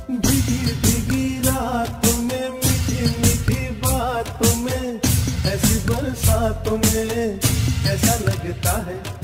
भीगी भीगी रातों में, मीठी मीठी बातों में, ऐसी बरसातों में कैसा लगता है।